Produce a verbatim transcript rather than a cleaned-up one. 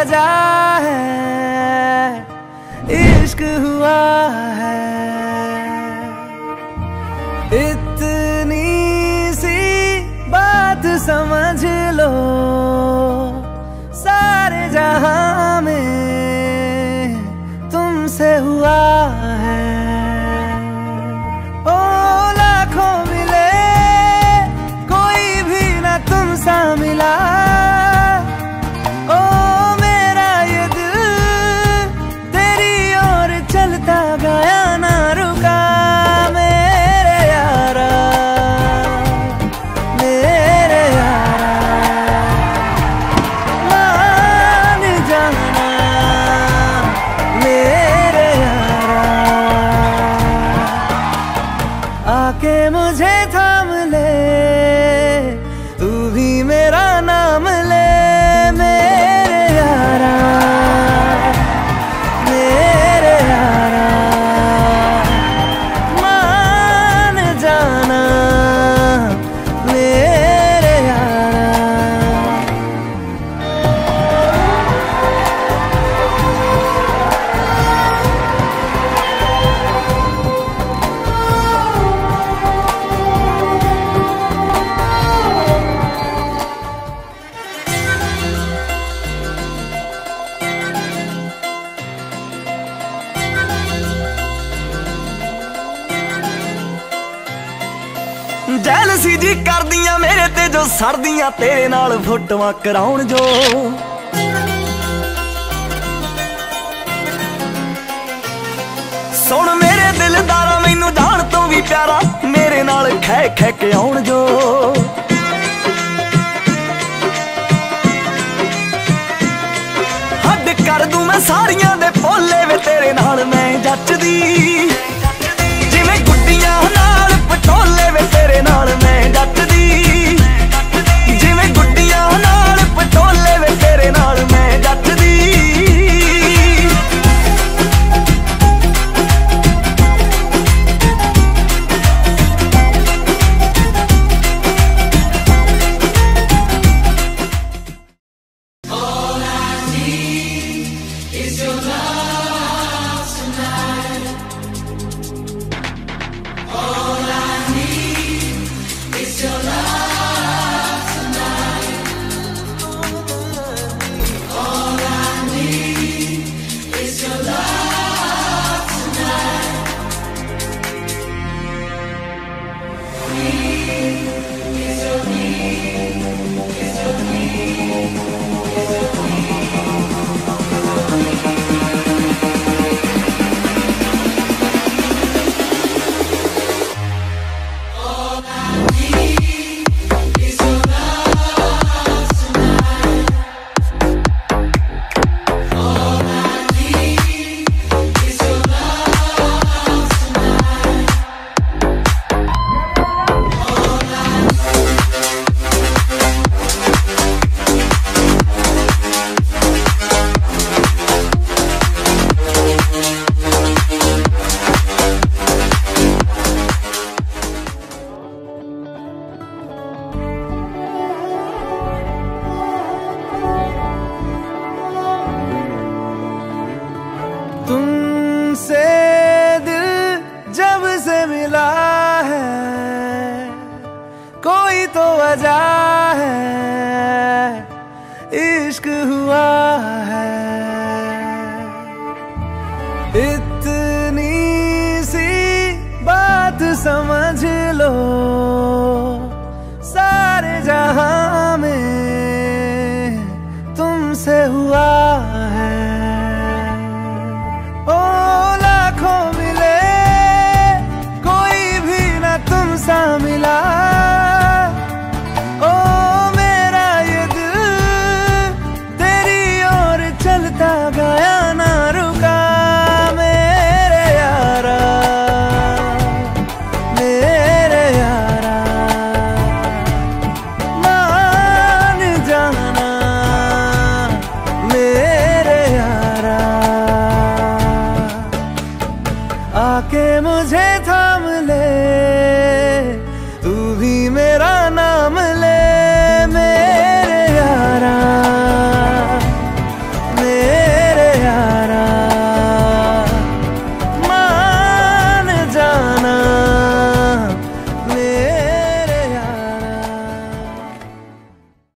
वजह है, इश्क हुआ है। इतनी सी बात समझ लो, सारे जहां में तुमसे हुआ है। ओ लाखों मिले कोई भी ना तुम सा मिला, ओ मेरा ये दिल तेरी ओर चलता गया ना रुका। मेरे यारा मेरे यारा मान जाना, मेरे यारा आके मुझे थाम ले, तू भी मेरा नाम ले। मेरे यारा मेरे यारा मान जाना, मेरे यारा। ਜੈਲਸੀ ਜੀ ਕਰਦੀਆਂ ਮੇਰੇ ਤੇ ਜੋ ਸੜਦੀਆਂ, ਤੇਰੇ ਨਾਲ ਫੋਟੋਆਂ ਕਰਾਉਣ ਜੋ। ਸੁਣ ਮੇਰੇ ਦਿਲਦਾਰਾ ਮੈਨੂੰ ਜਾਣ ਤੋਂ ਵੀ ਪਿਆਰਾ, ਮੇਰੇ ਨਾਲ ਖੈ ਖੈ ਕੇ ਆਉਣ ਜੋ। ਹੱਦ ਕਰ ਦੂੰ ਮੈਂ ਸਾਰੀਆਂ ਦੇ ਭੋਲੇ ਵੇ, ਤੇਰੇ ਨਾਲ ਮੈਂ ਜੱਚਦੀ ਜਿਵੇਂ ਗੁੱਡੀਆਂ ਨਾਲ ਪਟੋਲੇ ਵੇ, ਤੇਰੇ ਨਾਲ ਮੈਂ ਜੱਚਦੀ ਜਿਵੇਂ ਗੁੱਡੀਆਂ ਨਾਲ ਪਟੋਲੇ ਵੇ, ਤੇਰੇ ਨਾਲ ਮੈਂ ਜੱਚਦੀ। All I need is your love tonight. All I need is your love tonight. All I need is your love tonight. Need is your need, is your need, is your तुमसे दिल जब से मिला है, कोई तो वजह है, इश्क हुआ है। इतनी सी बात समझ लो, सारे जहां में तुमसे हुआ है। ओ लाखों मिले कोई भी ना तुम सा मिला, ओ मेरा ये दिल तेरी ओर चलता गया ना रुका। मेरे यारा मेरे यारा मान जाना, मेरे यारा आके मुझे थाम ले,